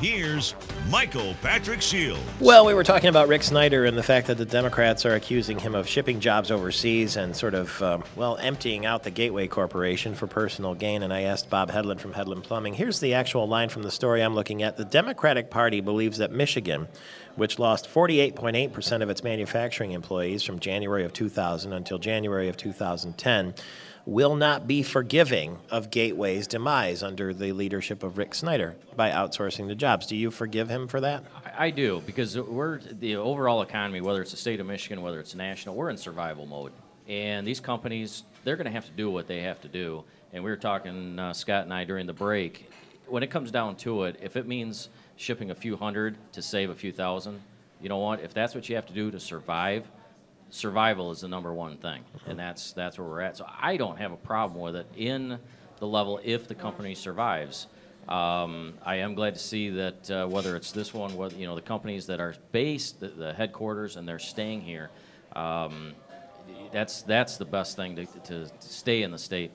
Here's Michael Patrick Shields. Well, we were talking about Rick Snyder and the fact that the Democrats are accusing him of shipping jobs overseas and sort of, emptying out the Gateway Corporation for personal gain. And I asked Bob Hedlund from Hedlund Plumbing. Here's the actual line from the story I'm looking at. The Democratic Party believes that Michigan, which lost 48.8% of its manufacturing employees from January of 2000 until January of 2010, will not be forgiving of Gateway's demise under the leadership of Rick Snyder by outsourcing the jobs. Do you forgive him for that? I do, because we're the overall economy, whether it's the state of Michigan, whether it's national, we're in survival mode. And these companies, they're going to have to do what they have to do. And we were talking, Scott and I, during the break, when it comes down to it, if it means shipping a few hundred to save a few thousand, you know what? If that's what you have to do to survive, survival is the number one thing, and that's where we're at. So I don't have a problem with it in the level if the company survives. I am glad to see that whether it's this one, whether the companies that are based, the headquarters, and they're staying here. That's the best thing to stay in the state.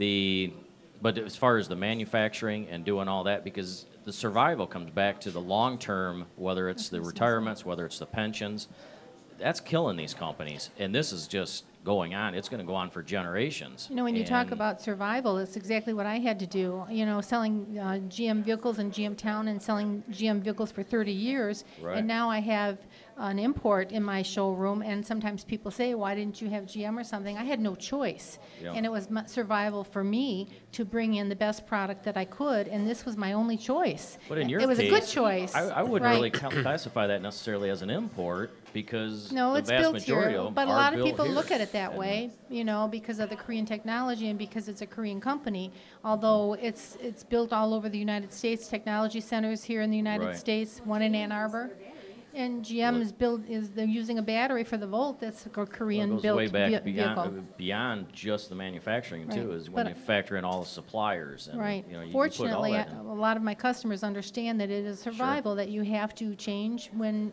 But as far as the manufacturing and doing all that, because the survival comes back to the long term, whether it's the retirements, whether it's the pensions. That's killing these companies, and this is just going on. It's going to go on for generations. When you talk about survival, it's exactly what I had to do. Selling GM vehicles in GM Town and selling GM vehicles for 30 years, right. And now I have an import in my showroom, and sometimes people say, why didn't you have GM or something? I had no choice, Yep. And it was survival for me to bring in the best product that I could, and this was my only choice. But in your it was case, a good choice. I wouldn't right. really classify that necessarily as an import, because No, the it's vast built majority here, of them but a are lot of built people here. look at it that And way, because of the Korean technology and because it's a Korean company. Although it's built all over the United States, technology centers here in the United Right. States, one in Ann Arbor, and GM they're using a battery for the Volt that's a Korean Well, it goes built way back vehicle. beyond just the manufacturing too, Right. is when But- you factor in all the suppliers. And, Right. you put all Fortunately, that a in. lot of my customers understand that it is survival, that you have to change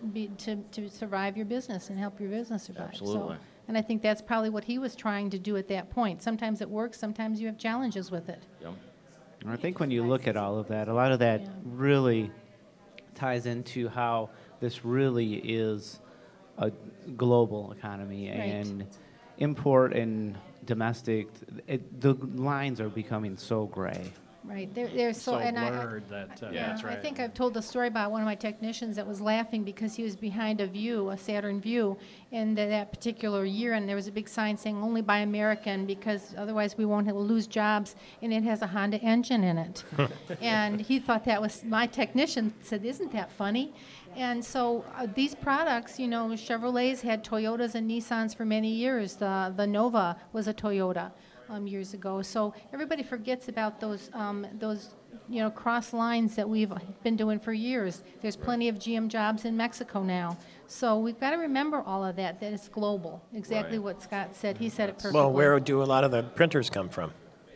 to survive your business and help your business survive. Absolutely. So, and I think that's probably what he was trying to do at that point. Sometimes it works, sometimes you have challenges with it. Yep. I think when you look at all of that, a lot of that really ties into how this really is a global economy, Right. and import and domestic, the lines are becoming so gray. Right. They're so, and blurred that that's right. I think I've told the story about one of my technicians that was laughing because he was behind a Saturn Vue, in that particular year, and there was a big sign saying only buy American because otherwise we won't lose jobs, and it has a Honda engine in it. And he thought that was, my technician said, isn't that funny? And so these products, Chevrolets had Toyotas and Nissans for many years. The Nova was a Toyota. Years ago. So everybody forgets about those cross lines that we've been doing for years. There's plenty of GM jobs in Mexico now. So we've got to remember all of that it's global. Exactly Right. what Scott said. He said it perfectly. Well, where do a lot of the printers come from?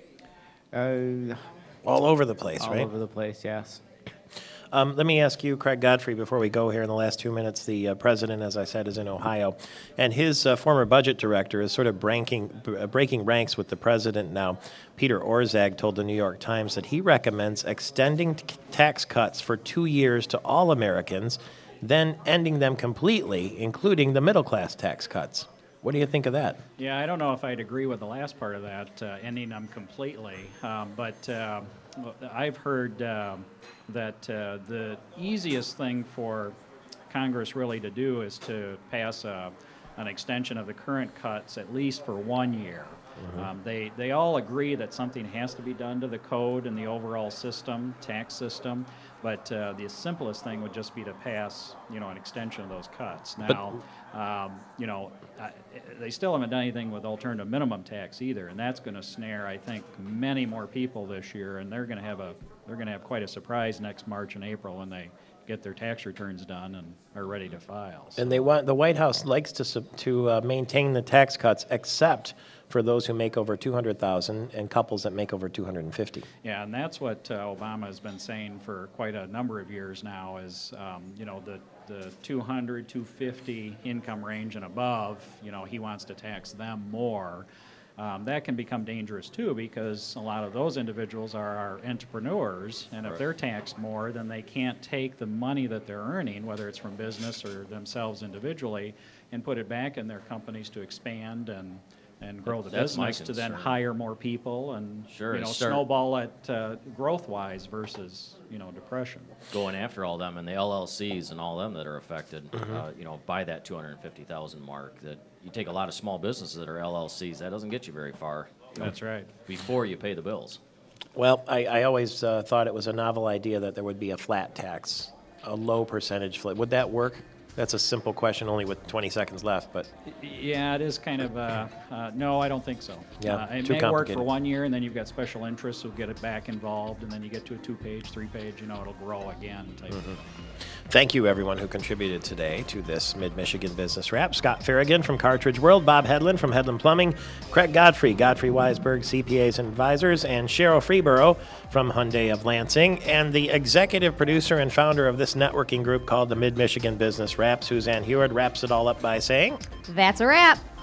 All over the place, All right? over the place, yes. Let me ask you, Craig Godfrey, before we go here in the last 2 minutes. The president, as I said, is in Ohio, and his former budget director is sort of breaking ranks with the president now. Peter Orszag told the New York Times that he recommends extending tax cuts for 2 years to all Americans, then ending them completely, including the middle-class tax cuts. What do you think of that? Yeah, I don't know if I'd agree with the last part of that, ending them completely. But I've heard that the easiest thing for Congress really to do is to pass an extension of the current cuts at least for 1 year. They all agree that something has to be done to the code and the overall system, tax system, but the simplest thing would just be to pass, an extension of those cuts. Now, they still haven't done anything with alternative minimum tax either, and that's going to snare, I think, many more people this year, and they're going to have quite a surprise next March and April when they get their tax returns done and are ready to file. So. And the White House likes to maintain the tax cuts, except for those who make over $200,000 and couples that make over $250,000. Yeah, and that's what Obama has been saying for quite a number of years now. Is the 200, 250 income range and above, he wants to tax them more. that can become dangerous too, because a lot of those individuals are our entrepreneurs, and if they're taxed more, then they can't take the money that they're earning, whether it's from business or themselves individually, and put it back in their companies to expand and grow the That's my business, to then concern. hire more people and Sure, you know, start- snowball it growth-wise versus depression. Going after all them and the LLCs and all them that are affected, by that 250,000 mark. That you take a lot of small businesses that are LLCs, that doesn't get you very far. That's right. Before you pay the bills. Well, I always thought it was a novel idea that there would be a flat tax, a low percentage flat. Would that work? That's a simple question, only with 20 seconds left, but Yeah, it is kind of, no, I don't think so. Yeah, It too may work complicated. for 1 year, and then you've got special interests who get it back involved, and then you get to a 2-page, 3-page, it'll grow again type of thing. thank you, everyone who contributed today to this Mid-Michigan Business Wrap. Scott Farragon from Cartridge World, Bob Hedlund from Hedlund Plumbing, Craig Godfrey, Godfrey Weisberg, CPAs and Advisors, and Cheryl Freeborough from Hyundai of Lansing, and the executive producer and founder of this networking group called the Mid-Michigan Business Wrap, Suzanne Heward, wraps it all up by saying... That's a wrap.